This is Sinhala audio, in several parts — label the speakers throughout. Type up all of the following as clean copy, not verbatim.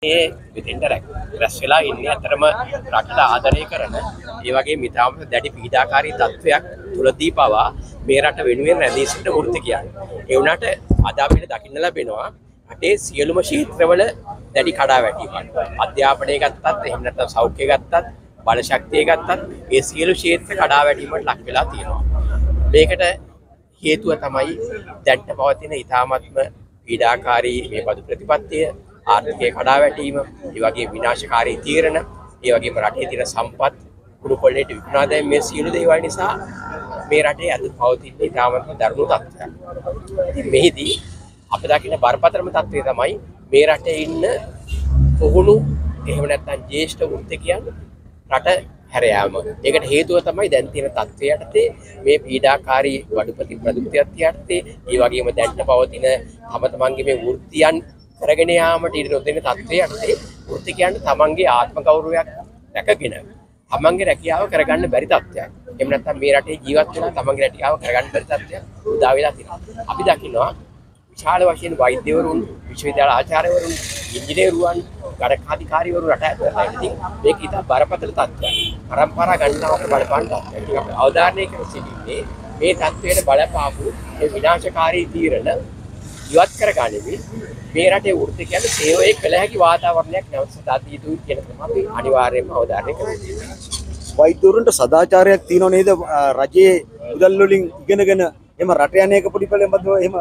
Speaker 1: ඒ විදිහට රැස් වෙලා ඉන්නේ අතරම රටට ආදරය කරන ඒ වගේ මිතාම දැඩි පීඩාකාරී තත්වයක් තුලදී පවා මේ රට වෙනුවෙන් රැඳී සිටින වෘත්තිකයන්. ඒ වුණාට අද අපිට දකින්න ලැබෙනවා රටේ සියලුම ක්ෂේත්‍රවල දැඩි කඩාවැටීමක්. අධ්‍යාපනය ගත්තත් එහෙම නැත්නම් සෞඛ්‍ය ගත්තත් බල ශක්තිය ගත්තත් ඒ සියලු ක්ෂේත්‍ර කඩාවැටීමට ලක් වෙලා තියෙනවා. මේකට හේතුව තමයි දැන්ට පවතින ඉතාමත්ම පීඩාකාරී මේ බදු ප්‍රතිපත්තිය, ආර්ථිකයේ කඩාවැටීම, ඒ වගේ විනාශකාරී තීරණ, ඒ වගේම රටේ තියෙන සම්පත් කුඩු කොල්ලේට විකුණා දැමීම මේ සියලු දේවල් නිසා මේ රටේ අද පවතින ඉතාමත්ම දරුණු තත්ත්වයක්. ඉතින් මෙහිදී අපි දකින බරපතලම තත්ත්වය තමයි මේ රටේ ඉන්න පුහුණු එහෙම නැත්නම් ජ්‍යෙෂ්ඨ වෘත්තිකයන් රට හැර යාම. ඒකට හේතුව තමයි දැන් තියෙන තත්ත්වය යටතේ මේ පීඩාකාරී වඩුපති ප්‍රතිපත්තියත් යටතේ ඒ වගේම දැන්ට පවතින තම තමන්ගේ මේ වෘත්තියන් කරගෙන යාමට ඉඩ නොදෙන තත්ත්වය යටතේ වෘත්තිකයන්ට තමන්ගේ ආත්ම ගෞරවයක් රැකගෙන තමන්ගේ රැකියාව කරගන්න බැරි තත්ත්වයක්. එහෙම නැත්නම් මේ රටේ ජීවත් වෙලා තමන්ගේ රැකියාව කරගන්න බැරි තත්ත්වයක් උදා වෙලා තියෙනවා. අපි දකිනවා විශාල වශයෙන් වෛද්‍යවරුන්, විශ්වවිද්‍යාල ආචාර්යවරුන්, ඉංජිනේරුවන්, ගණකාධිකාරීවරු රට ඇතුළත ඉතින් මේක ඉතා බරපතල තත්ත්වයක්. පරම්පරා ගණනාවකට බලපාන තත්ත්වයක්. ඉතින් අපි අවධාරණය කර සිටින්නේ මේ තත්ත්වයට බලපාපු මේ විනාශකාරී තීරණ ඉවත් කරගනිමින් මේ රටේ වෘත්තිකයන් සේවය කළ හැකි වාතාවරණයක් නැවත සදා දිය යුතුයි කියන එක අපි අනිවාර්යයෙන්ම අවධාරණය කරනවා.
Speaker 2: වෛද්‍යවරුන්ට සදාචාරයක් තියෙනව නේද? රජයේ මුදල් වලින් ඉගෙනගෙන එහෙම රට යන එක පොඩිපලෙන් බද්දව එහෙම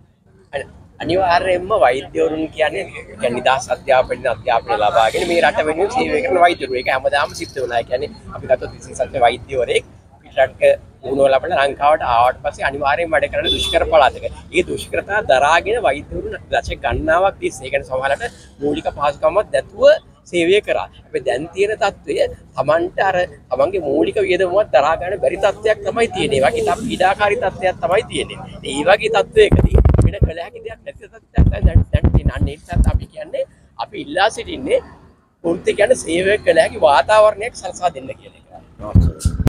Speaker 1: අනිවාර්යයෙන්ම වෛද්‍යවරුන් කියන්නේ නිදහස් අධ්‍යාපනය ලබාගෙන මේ රට වෙනුවෙන් සේවය කරන වෛද්‍යවරු. ඒක හැමදාම සිද්ධ වෙනවා. ඒ කියන්නේ අපි ගත්තොත් විශේෂඥ වෛද්‍යවරයෙක් පිටරටක වුණෝ ලබන ලංකාවට ආවට පස්සේ අනිවාර්යයෙන්ම වැඩ කරන දුෂ්කර පළාතක. ඒ දුෂ්කරතා දරාගෙන වෛද්‍යවරු දශක ගණනාවක් තිස්සේ ඒ කියන්නේ සමහරවිට මූලික පහසුකම්වත් නැතුව සේවය කරා. හැබැයි දැන් තියෙන තත්ත්වය Tamanට අර Tamanගේ මූලික වියදමවත් දරා ගන්න බැරි තත්ත්වයක් තමයි තියෙන්නේ. ඒ වගේ තම පීඩාකාරී තත්ත්වයක් තමයි තියෙන්නේ. ඒ වගේ තත්ත්වයකදී වෙන කළ හැකි දෙයක් නැති තත්ත්වයක් දැන් තියෙන. අන්න ඒ නිසා අපි කියන්නේ අපි ඉල්ලා සිටින්නේ වෘත්තිකයන්ට සේවය කළ හැකි වාතාවරණයක් සලසා දෙන්න කියන එක.